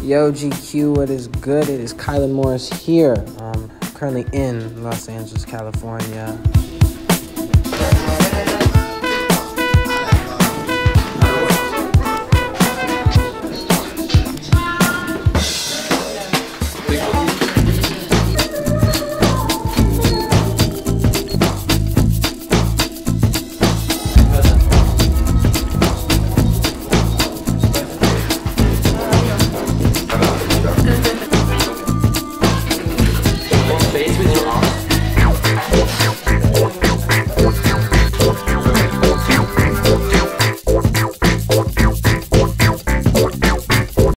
Yo, GQ, what is good? It is Kailand Morris here. Currently in Los Angeles, California.